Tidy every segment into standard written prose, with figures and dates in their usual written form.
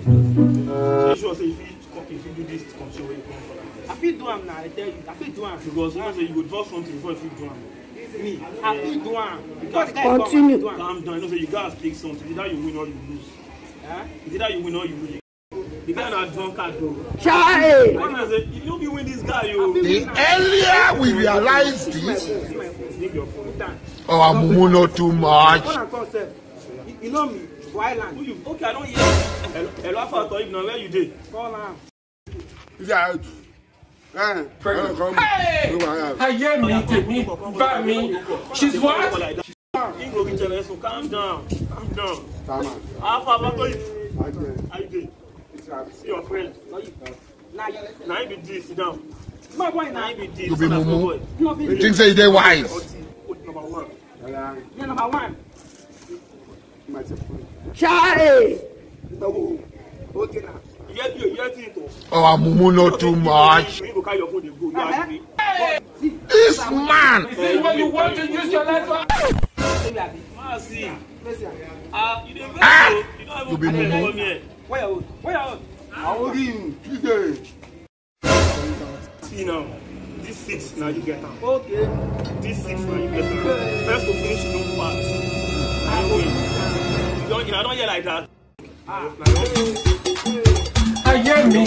You sure say if you do this control where you come from? I feel do am now, I tell you. I feel do am. Because you know say you go draw something before you do am. Me, I feel do am. Because the guy continue. Calm down. You know say you gotta take something. Either you win or you lose. It's either you win or you lose. The guy not drunkard though. Chai! If you be win this guy, you. The earlier we realize this, our mumu not too much. You know me, Island. Okay, I don't hear. Hello, Father, now where you did? Call am. Yeah. Hey! I hear me, but me. She's what? Calm down. Calm down. Alpha, I did. See your friend. Now you be this, sit down. My boy now. You be mumu. You think say they wise? Number one. Yeah, number one. Chai! Okay now. Our mumu not too much. This man. Is this when you want to use your letter? You be mumu. Where you? I will give you. See now, this 6 now you get them. Okay. This 6 now you get them. First to finish, you don't pass. I don't hear like that. I hear me.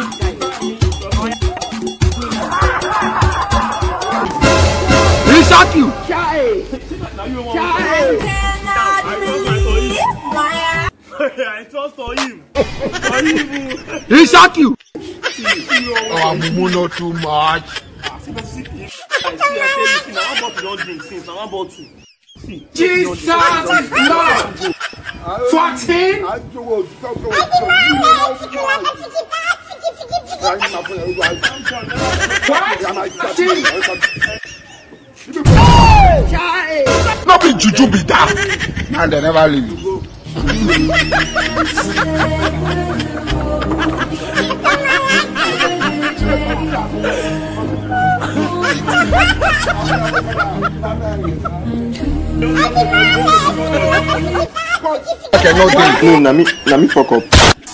He shot you. Chai! I trust on him. He shot you. Our mumu not too much. Jesus is Lord. 14. Chai! Not be juju be that. And they never leave you. Okay, no, no, na me fuck up.